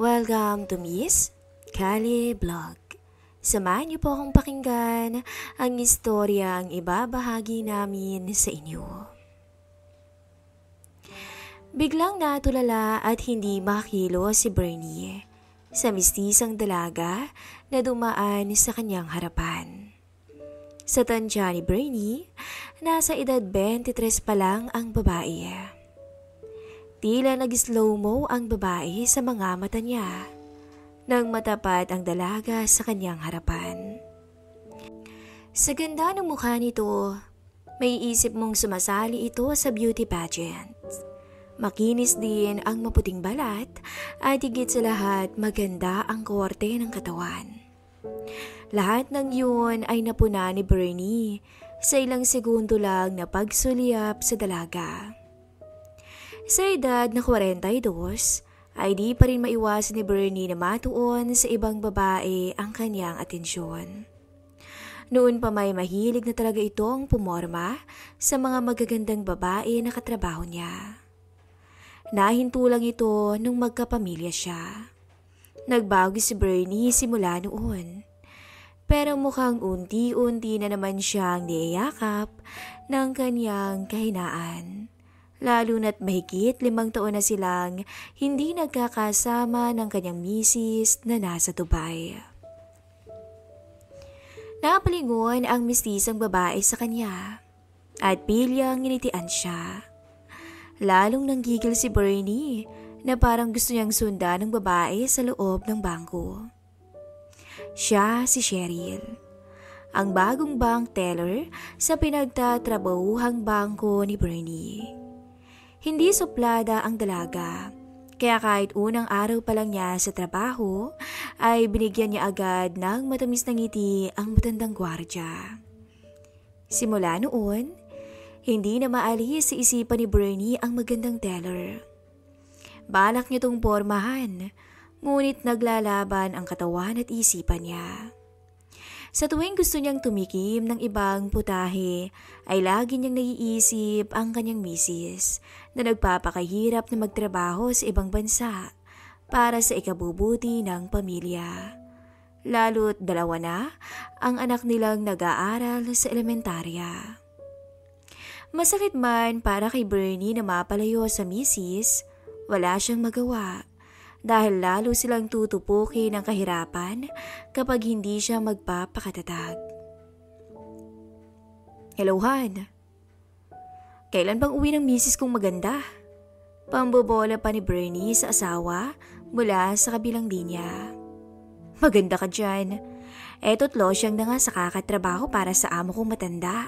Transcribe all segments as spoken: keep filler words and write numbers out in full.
Welcome to Miss Kali Vlog. Samahan niyo po akong pakinggan ang istoryang ibabahagi namin sa inyo. Biglang natulala at hindi makakilos si Bernie sa mistisang dalaga na dumaan sa kanyang harapan. Sa tansya ni Bernie, nasa edad twenty-three pa lang ang babae. Tila nag-slow-mo ang babae sa mga mata niya nang matapat ang dalaga sa kanyang harapan. Sa ganda ng mukha nito, may isip mong sumasali ito sa beauty pageant. Makinis din ang maputing balat at higit sa lahat maganda ang korte ng katawan. Lahat ng yun ay napuna ni Bernie sa ilang segundo lang na pagsulyap sa dalaga. Sa edad na forty-two, ay di pa rin maiwasan ni Bernie na matuon sa ibang babae ang kanyang atensyon. Noon pa may mahilig na talaga itong pumorma sa mga magagandang babae na katrabaho niya. Nahinto lang ito nung magkapamilya siya. Nagbago si Bernie simula noon. Pero mukhang unti-unti na naman siyang niyayakap ng kanyang kahinaan. Lalo na't mahigit limang taon na silang hindi nagkakasama ng kanyang misis na nasa Dubai. Napalingon ang mistisang babae sa kanya at pilyang nginitian siya. Lalong nanggigil si Bernie na parang gusto niyang sundan ng babae sa loob ng bangko. Siya si Cheryl, ang bagong bank teller sa pinagtatrabahuhang bangko ni Bernie. Hindi suplada ang dalaga, kaya kahit unang araw pa lang niya sa trabaho ay binigyan niya agad ng matamis na ngiti ang matandang gwardya. Simula noon, hindi na maalis sa isipan ni Bernie ang magandang teller. Balak niya itong pormahan, ngunit naglalaban ang katawan at isipan niya. Sa tuwing gusto niyang tumikim ng ibang putahe, ay lagi niyang naiisip ang kanyang misis na nagpapakahirap na magtrabaho sa ibang bansa para sa ikabubuti ng pamilya. Lalo't dalawa na ang anak nilang nag-aaral sa elementarya. Masakit man para kay Bernie na mapalayo sa misis, wala siyang magawa dahil lalo silang tutupukin ng kahirapan kapag hindi siya magpapakatatag. Hello, Han. Kailan bang uwi ng misis kong maganda? Pambobola pa ni Bernie sa asawa mula sa kabilang linya. Maganda ka dyan. Eto't losyang na nga sa kakatrabaho para sa amo kong matanda.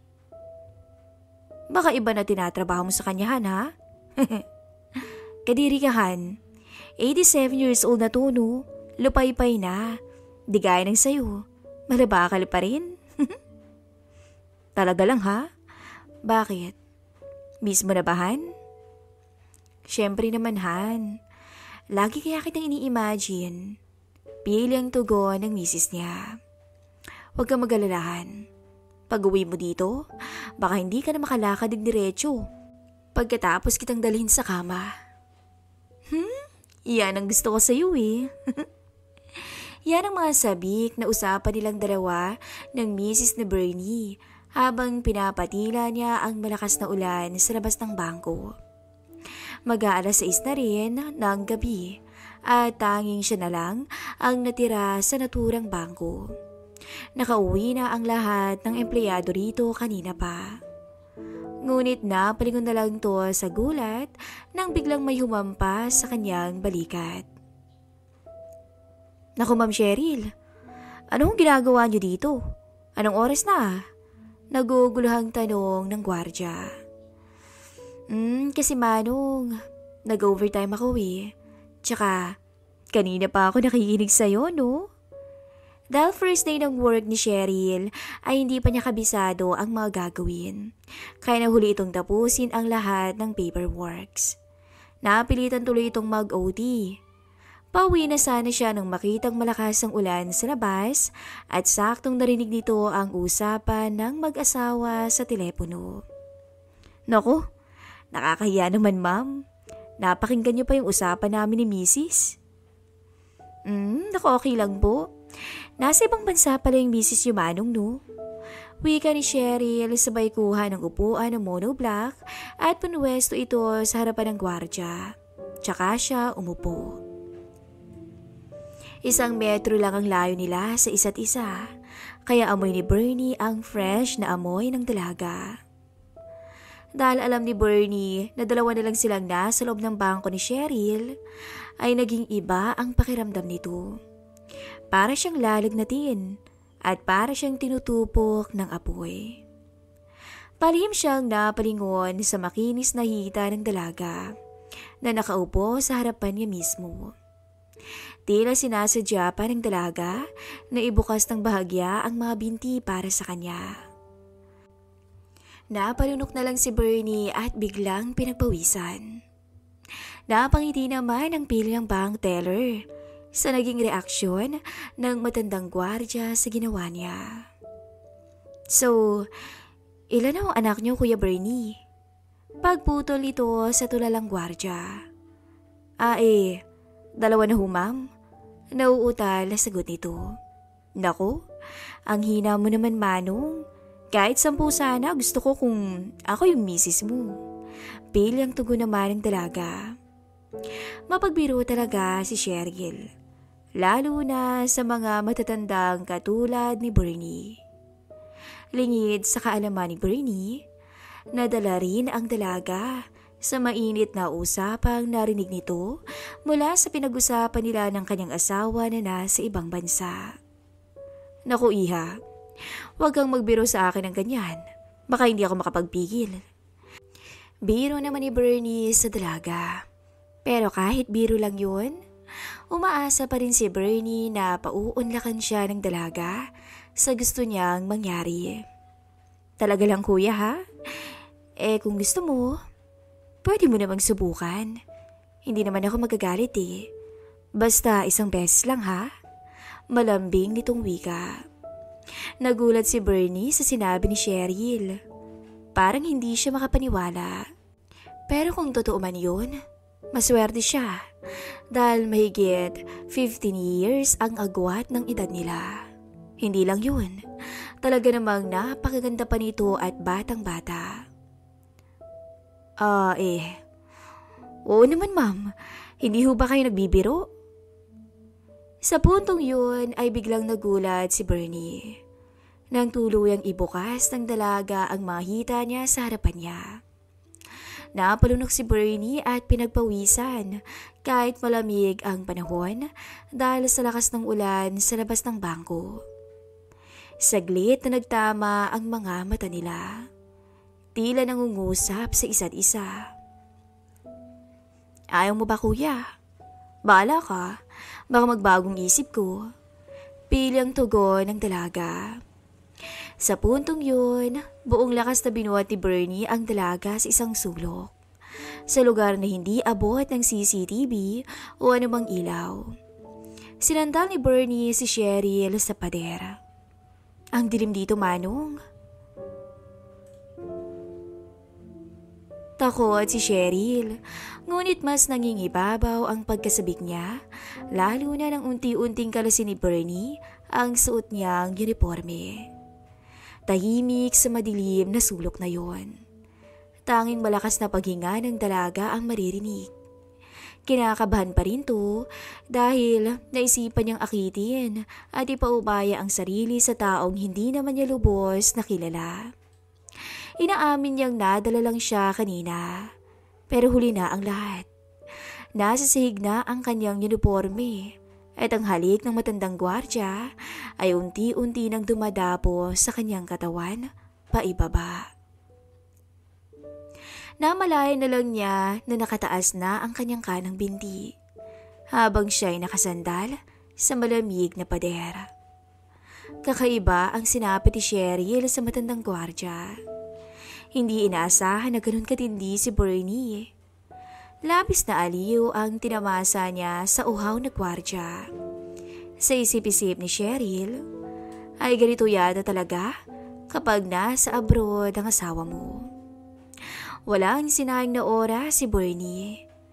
Baka iba na tinatrabaho mo sa kanya, Han, ha? Kadiri ka, Han. eighty-seven years old na to, no? Lupay-pay na. Di gaya ng sayo. Malabakal pa rin. Talaga lang, ha? Bakit? Miss mo na ba, Han? Siyempre naman, Han. Lagi kaya kitang ini-imagine. Pili ang tugon ng misis niya. Huwag kang mag-alala, pag uwi mo dito, baka hindi ka na makalakad ng diretso. Pagkatapos kitang dalhin sa kama. Hmm? Yan ang gusto ko sa iyo eh. Yan ang mga sabik na usapan nilang dalawa ng misis ni Bernie habang pinapatila niya ang malakas na ulan sa labas ng bangko. Mag-aalas sais na rin ng gabi at tanging siya na lang ang natira sa naturang bangko. Nakauwi na ang lahat ng empleyado rito kanina pa. Ngunit napalingon na lang to sa gulat nang biglang may humampas sa kanyang balikat. Naku, Ma'am Cheryl, anong ginagawa niyo dito? Anong oras na? Naguguluhang tanong ng gwardya. Hmm, kasi Manong, nag-overtime ako eh. Tsaka, kanina pa ako nakikinig sa'yo, no? Dahil first day ng work ni Cheryl ay hindi pa niya kabisado ang mga gagawin. Kaya nahuli itong tapusin ang lahat ng paperworks. Napilitan tuloy itong mag-O T. Pauwi na sana siya nang makitang malakas ang ulan sa labas at saktong narinig nito ang usapan ng mag-asawa sa telepono. Naku, nakakahiya naman, ma'am. Napakinggan niyo pa yung usapan namin ni misis. Hmm, naku okay lang po. Nasa ibang bansa pala yung misis niyo Manong no? Wika ni Cheryl sabay kuha ng upuan ng monoblock at punwesto ito sa harapan ng gwardya. Tsaka siya umupo. Isang metro lang ang layo nila sa isa't isa, kaya amoy ni Bernie ang fresh na amoy ng dalaga. Dahil alam ni Bernie na dalawa na lang silang nasa loob ng bangko ni Cheryl, ay naging iba ang pakiramdam nito. Para siyang lalagnatin at para siyang tinutupok ng apoy. Palihim siyang napalingon sa makinis na hita ng dalaga na nakaupo sa harapan niya mismo. Tila sinasadya pa ng dalaga na ibukas ng bahagya ang mga binti para sa kanya. Napalunok na lang si Bernie at biglang pinagpawisan. Napangiti naman ang pilyang bank teller sa naging reaksyon ng matandang gwardya sa ginawa niya. So, ilan ang anak niyo Kuya Bernie? Pagputol ito sa tulalang gwardya. Ah eh, dalawa na ho ma'am. Nauutal na sagot nito. Naku, ang hina mo naman Manong. Kahit sampu sana gusto ko kung ako yung misis mo. Pilyang tugon naman ng dalaga. Mapagbiro talaga si Cheryl. Lalo na sa mga matatandang katulad ni Bernie. Lingid sa kaalaman ni Bernie, nadala rin ang dalaga sa mainit na usapang narinig nito mula sa pinag-usapan nila ng kanyang asawa na nasa ibang bansa. Naku iha, huwag kang magbiro sa akin ng ganyan. Baka hindi ako makapagpigil. Biro naman ni Bernie sa dalaga. Pero kahit biro lang yun, umaasa pa rin si Bernie na pauunlakan siya ng dalaga sa gusto niyang mangyari. Talaga lang kuya ha? Eh kung gusto mo, pwede mo namang subukan. Hindi naman ako magagalit eh. Basta isang beses lang ha? Malambing nitong wika. Nagulat si Bernie sa sinabi ni Cheryl. Parang hindi siya makapaniwala. Pero kung totoo man yun, maswerte siya. Dahil mahigit fifteen years ang agwat ng edad nila. Hindi lang yun. Talaga namang napakaganda pa nito at batang-bata. Ah, uh, eh. Oo naman ma'am, hindi ho ba kayo nagbibiro? Sa puntong yun ay biglang nagulat si Bernie. Nang tuluyang ibukas ng dalaga ang mga hita niya sa harapan niya. Napalunok si Bernie at pinagpawisan kahit malamig ang panahon dahil sa lakas ng ulan sa labas ng bangko. Saglit na nagtama ang mga mata nila. Tila nangungusap sa isa't isa. Ayaw mo ba kuya? Bahala ka, baka magbagong isip ko. Pilyang tugon ng dalaga. Sa puntong yun, buong lakas na binuhat ni Bernie ang dalaga sa isang sulok. Sa lugar na hindi abot ng C C T V o anumang ilaw. Sinandal ni Bernie si Cheryl sa pader. Ang dilim dito Manong. Takot si Cheryl, ngunit mas nangingibabaw ang pagkasabik niya, lalo na nang unti-unting kalasin ni Bernie ang suot niyang uniforme. Tahimik sa madilim na sulok na yon. Tanging malakas na paghinga ng dalaga ang maririnig. Kinakabahan pa rin to dahil naisipan niyang akitin at ipaubaya ang sarili sa taong hindi naman niya lubos na kilala. Inaamin niyang nadala lang siya kanina, pero huli na ang lahat. Nasa sahig na ang kanyang uniforme at ang halik ng matandang gwardya ay unti-unti nang dumadapo sa kanyang katawan paibaba. Namalayan na lang niya na nakataas na ang kanyang kanang binti habang siya ay nakasandal sa malamig na pader. Kakaiba ang sinapit ni Cheryl sa matandang gwardya. Hindi inaasahan na ganun katindi si Bernie. Labis na aliw ang tinamasa niya sa uhaw na gwardya. Sa isip-isip ni Cheryl, ay ganito yata talaga kapag nasa abroad ang asawa mo. Walang sinayang na oras si Bernie.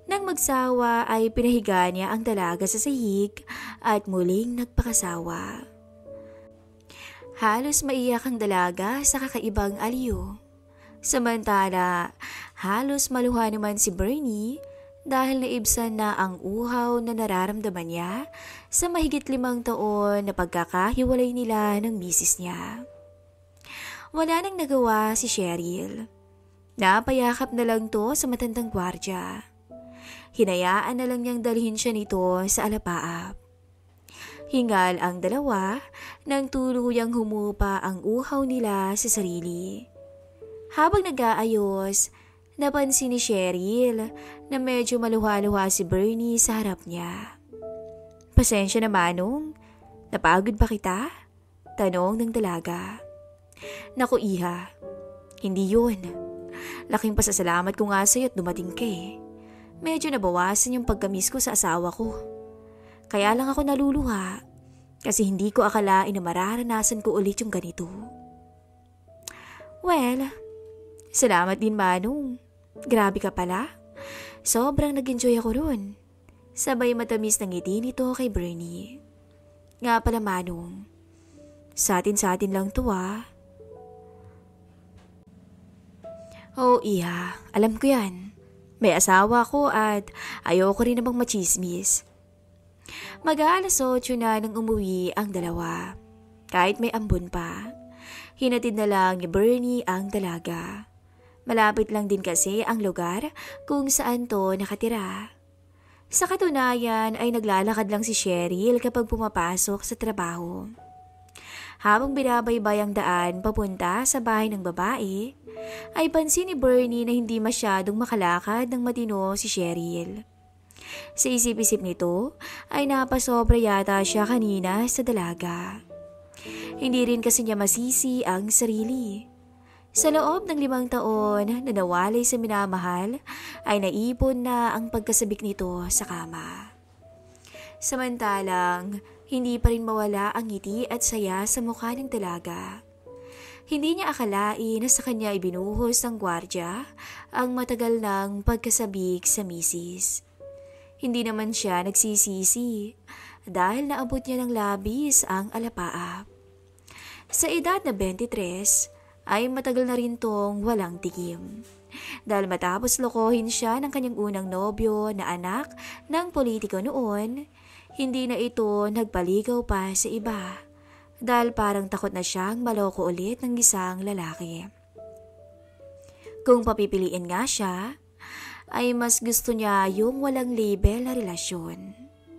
Nang magsawa ay pinahiga niya ang dalaga sa sahig at muling nagpakasawa. Halos maiyak ang dalaga sa kakaibang aliw. Samantala, halos maluha naman si Bernie dahil naibsan na ang uhaw na nararamdaman niya sa mahigit limang taon na pagkakahiwalay nila ng misis niya. Wala nang nagawa si Cheryl. Napayakap na lang to sa matandang gwardya. Hinayaan na lang niyang dalhin siya nito sa alapaap. Hingal ang dalawa nang tuluyang humupa ang uhaw nila sa sarili. Habang nag-aayos, napansin ni Cheryl na medyo maluha-luha si Bernie sa harap niya. "Pasensya na, Manong. Napagod ba kita?" tanong ng dalaga. "Naku, Iha, hindi yun. Laking pasasalamat ko nga sa'yo at dumating ka eh. Medyo nabawasan yung pagkamis ko sa asawa ko. Kaya lang ako naluluha kasi hindi ko akalain na mararanasan ko ulit yung ganito." "Well, salamat din, Manong. Grabe ka pala. Sobrang nag-enjoy ako ron." Sabay matamis ng ngiti nito kay Bernie. "Nga pala, Manong, sa atin-sa atin lang to ah." "Oh, Iha, alam ko yan. May asawa ko at ayoko rin namang machismis." Mag-aalas otso na nang umuwi ang dalawa. Kahit may ambon pa, hinatid na lang ni Bernie ang dalaga. Malapit lang din kasi ang lugar kung saan to nakatira. Sa katunayan ay naglalakad lang si Cheryl kapag pumapasok sa trabaho. Habang binabaybay ang daan papunta sa bahay ng babae, ay pansin ni Bernie na hindi masyadong makalakad ng matino si Cheryl. Sa isip-isip nito ay napasobra yata siya kanina sa dalaga. Hindi rin kasi niya masisi ang sarili. Sa loob ng limang taon na nawalay sa minamahal ay naipon na ang pagkasabik nito sa kama. Samantalang hindi pa rin mawala ang ngiti at saya sa mukha ng dalaga. Hindi niya akalain na sa kanya ibinuhos ng gwardya ang matagal ng pagkasabik sa misis. Hindi naman siya nagsisisi dahil naabot niya ng labis ang alapaap. Sa edad na twenty-three ay matagal na rin tong walang tikim. Dahil matapos lokohin siya ng kanyang unang nobyo na anak ng politiko noon, hindi na ito nagpaligaw pa sa iba dahil parang takot na siyang maloko ulit ng isang lalaki. Kung papipiliin nga siya, ay mas gusto niya yung walang label na relasyon.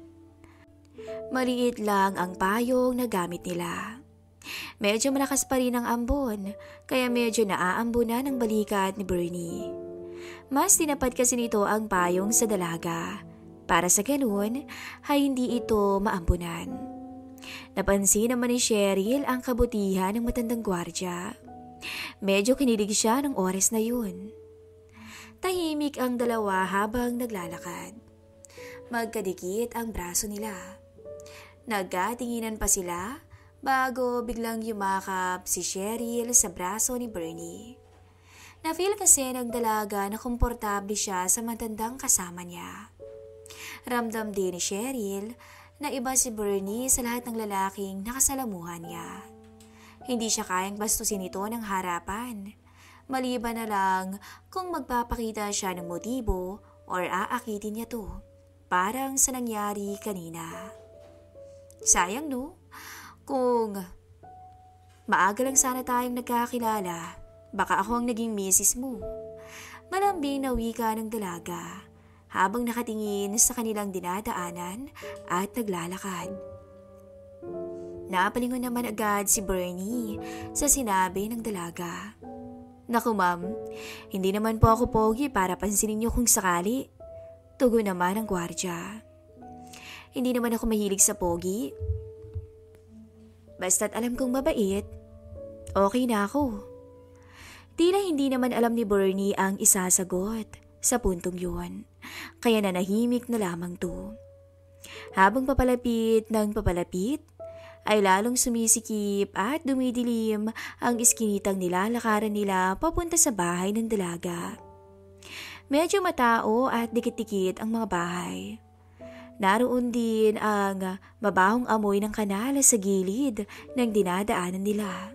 Maliit lang ang payong na gamit nila. Medyo malakas pa rin ang ambon, kaya medyo naaambunan ng balikat ni Bernie. Mas tinapat kasi nito ang payong sa dalaga, para sa ganun ay hindi ito maambunan. Napansin naman ni Cheryl ang kabutihan ng matandang gwardya. Medyo kinilig siya ng oras na yun. Tahimik ang dalawa habang naglalakad. Magkadikit ang braso nila. Nagkatinginan pa sila bago biglang yumakap si Cheryl sa braso ni Bernie. Na-feel kasi ng dalaga na komportable siya sa matandang kasama niya. Ramdam din ni Cheryl na iba si Bernie sa lahat ng lalaking nakasalamuhan niya. Hindi siya kayang bastusin ito ng harapan. Maliban na lang kung magpapakita siya ng motibo or aakitin niya to, parang sa nangyari kanina. Sayang no, kung maaga lang sana tayong nagkakilala, baka ako ang naging misis mo. Malambing na wika ng dalaga habang nakatingin sa kanilang dinadaanan at naglalakad. Napalingon naman agad si Bernie sa sinabi ng dalaga. Naku ma'am, hindi naman po ako pogi para pansinin niyo kung sakali. Tugon naman ang gwardya. Hindi naman ako mahilig sa pogi. Basta't alam kong mabait, okay na ako. Tila hindi naman alam ni Bernie ang isasagot sa puntong yun, kaya nanahimik na lamang to. Habang papalapit ng papalapit, ay lalong sumisikip at dumidilim ang iskinitang nilalakaran nila papunta sa bahay ng dalaga. Medyo matao at dikit-dikit ang mga bahay. Naroon din ang mabahong amoy ng kanal sa gilid ng dinadaanan nila.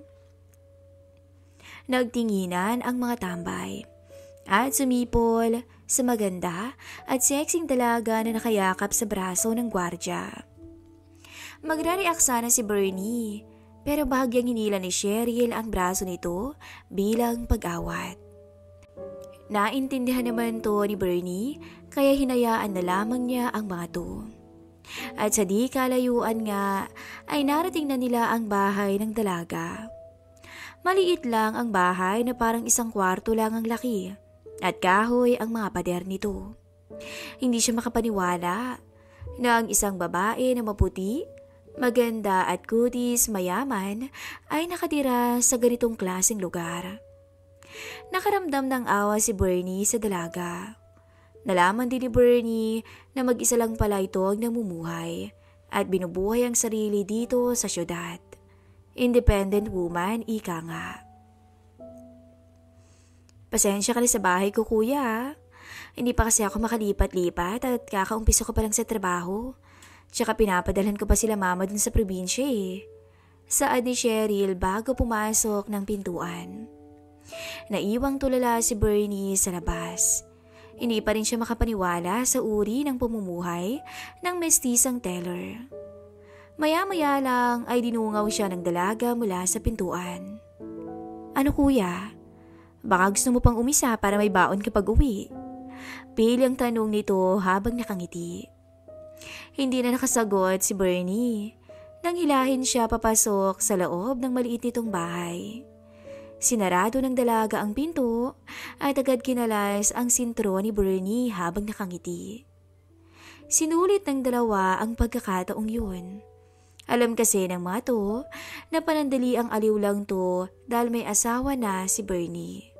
Nagtinginan ang mga tambay at sumipol sa maganda at sexing dalaga na nakayakap sa braso ng gwardya. Magre-react sana si Bernie pero bahagyang hinila ni Cheryl ang braso nito bilang pag-awat. Naintindihan naman to ni Bernie kaya hinayaan na lamang niya ang mga to. At sa di kalayuan nga ay narating na nila ang bahay ng dalaga. Maliit lang ang bahay na parang isang kwarto lang ang laki at kahoy ang mga pader nito. Hindi siya makapaniwala na ang isang babae na maputi, maganda at kutis mayaman ay nakatira sa ganitong klaseng lugar. Nakaramdam ng awa si Bernie sa dalaga. Nalaman din ni Bernie na mag-isa lang pala ito ang namumuhay at binubuhay ang sarili dito sa syudad. Independent woman, ika nga. Pasensya ka na sa bahay ko, kuya. Hindi pa kasi ako makalipat-lipat at kakaumpisa ko pa lang sa trabaho. Tsaka pinapadalhan ko pa sila mama dun sa probinsya eh. Saad ni Cheryl bago pumasok ng pintuan. Naiwang tulala si Bernie sa labas. Hindi pa rin siya makapaniwala sa uri ng pamumuhay ng mestisang teller. Maya-maya lang ay dinungaw siya ng dalaga mula sa pintuan. Ano kuya? Baka gusto mo pang umisa para may baon kapag uwi? Pili ang tanong nito habang nakangiti. Hindi na nakasagot si Bernie nang hilahin siya papasok sa loob ng maliit nitong bahay. Sinarado ng dalaga ang pinto at agad kinalas ang sintro ni Bernie habang nakangiti. Sinulit ng dalawa ang pagkakataong yun. Alam kasi ng mga to na panandali ang aliw lang to dahil may asawa na si Bernie.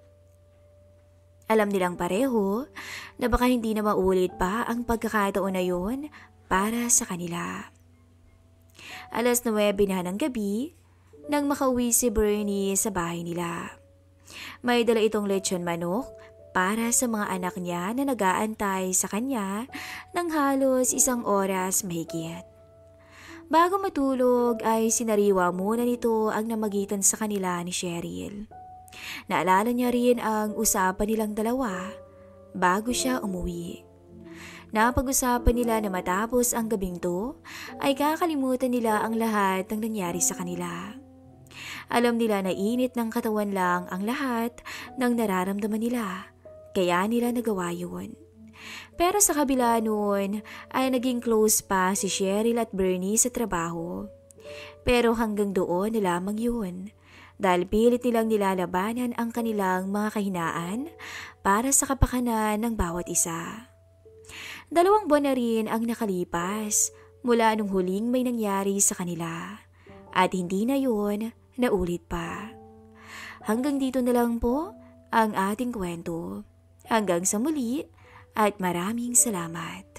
Alam nilang pareho na baka hindi na maulit pa ang pagkakataon na yun para sa kanila. Alas nuwebe na ng gabi nang makauwi si Bernie sa bahay nila. May dala itong lechon manok para sa mga anak niya na nag-aantay sa kanya ng halos isang oras mahigit. Bago matulog ay sinariwa muna nito ang namagitan sa kanila ni Cheryl. Naalala niya rin ang usapan nilang dalawa bago siya umuwi. Napag-usapan nila na matapos ang gabing to ay kakalimutan nila ang lahat ng nangyari sa kanila. Alam nila na init ng katawan lang ang lahat ng nararamdaman nila, kaya nila nagawa yun. Pero sa kabila noon ay naging close pa si Cheryl at Bernie sa trabaho. Pero hanggang doon na lamang yun, dahil pilit nilang nilalabanan ang kanilang mga kahinaan para sa kapakanan ng bawat isa. Dalawang buwan na rin ang nakalipas mula nung huling may nangyari sa kanila at hindi na yun naulit pa. Hanggang dito na lang po ang ating kwento. Hanggang sa muli at maraming salamat.